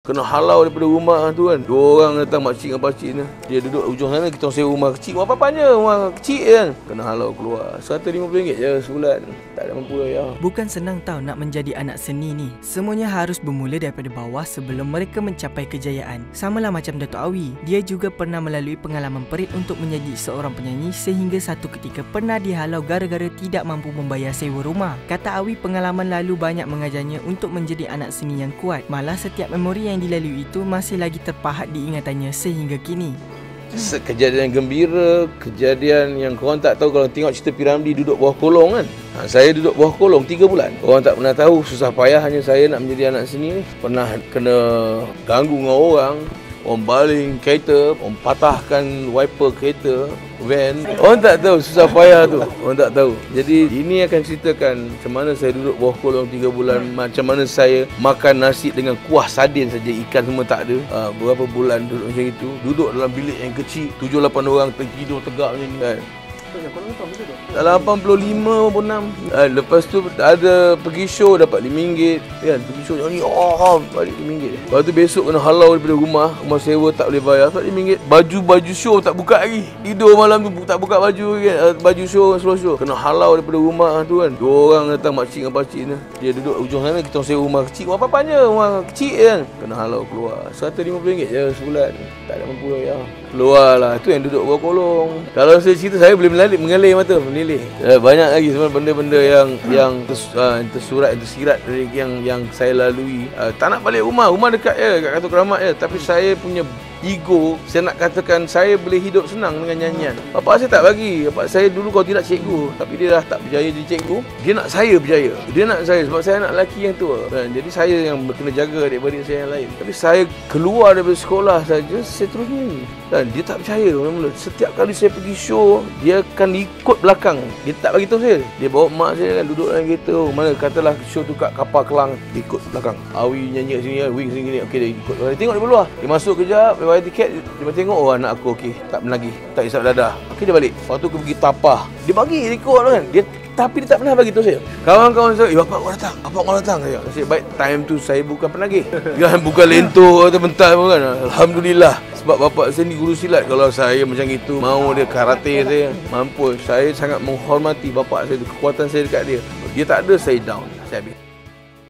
Kena halau daripada rumah tu kan. Dua orang datang, makcik dengan pakcik ni. Dia duduk ujung sana, kita sewa rumah kecil. Rumah apa-apanya, rumah kecil kan. Kena halau keluar. RM150 je sebulan. Tak ada mampu ya. Bukan senang tau nak menjadi anak seni ni. Semuanya harus bermula daripada bawah sebelum mereka mencapai kejayaan. Samalah macam Dato' Awi. Dia juga pernah melalui pengalaman perit untuk menjadi seorang penyanyi sehingga satu ketika pernah dihalau gara-gara tidak mampu membayar sewa rumah. Kata Awi, pengalaman lalu banyak mengajarnya untuk menjadi anak seni yang kuat. Malah setiap memori yang dilalui itu masih lagi terpahat di ingatannya sehingga kini. Kejadian gembira, kejadian yang korang tak tahu kalau tengok cerita P.Ramlee duduk bawah kolong kan. Saya duduk bawah kolong 3 bulan. Orang tak pernah tahu susah payah hanya saya nak menjadi anak seni ni. Pernah kena ganggu dengan orang baling kereta, orang patahkan wiper kereta, van. Orang tak tahu susah payah tu. Orang tak tahu. Jadi ini akan ceritakan macam mana saya duduk bawah kolong 3 bulan, macam mana saya makan nasi dengan kuah sardin saja, ikan semua tak ada. Berapa bulan duduk macam itu. Duduk dalam bilik yang kecil, 7-8 orang tertidur tegak macam ni kan. Dalam 85 pun 6. Lepas tu ada pergi show dapat RM5 kan. Pergi show ni balik RM5. Lepas tu besok kena halau daripada rumah sewa tak boleh bayar, dapat RM5. Baju show tak buka lagi. Tidur malam tu tak buka baju kan. Baju show, slow show. Kena halau daripada rumah tu kan. Dua orang datang, makcik dengan pakcik ni. Dia duduk ujung sana, kita sewa rumah kecil. Rumah apa-apanya, rumah kecil kan. Kena halau keluar. RM150 je sebulan. Tak ada mampu ya. Keluar lah. Tu yang duduk bawah kolong. Kalau saya cerita, saya boleh mengalir mata, menilih. Banyak lagi sebenarnya benda-benda yang tersurat, tersirat dari yang saya lalui. Tak nak balik rumah dekat je, kat Katu Keramat je. Tapi saya punya ego, saya nak katakan saya boleh hidup senang dengan nyanyian. Bapak saya tak bagi. Bapak saya dulu kalau tidak cikgu, tapi dia dah tak berjaya jadi cikgu. Dia nak saya berjaya. Dia nak saya sebab saya anak lelaki yang tua. Jadi saya yang kena jaga adik-beradik saya yang lain. Tapi saya keluar daripada sekolah saja, saya terus nyanyi. Dan dia tak percaya mula-mula. Setiap kali saya pergi show, dia akan ikut belakang. Dia tak bagi tahu saya. Dia bawa mak saya kan duduk dalam kereta. Mana katalah show tu kat Kapal Kelang, dia ikut belakang. Awi nyanyi kat sini, Wing sini. Okey, dia ikut. Dia tengok dia luar. Dia masuk kejap, dia bayar tiket, dia tengok anak aku okey, tak menagih, tak hisap dadah. Okey, dia balik. Waktu aku pergi Tapah, dia bagi, dia ikut kan. Tapi dia tak pernah bagi tahu saya. Kawan-kawan saya, bapak kau datang. Saya baik time tu saya bukan penagih. Bukan lentur atau bentar pun kan. Alhamdulillah. Sebab bapak saya ni guru silat. Kalau saya macam itu, mau dia karate saya, mampu. Saya sangat menghormati bapak saya, kekuatan saya dekat dia. Dia tak ada, saya down. Saya habis.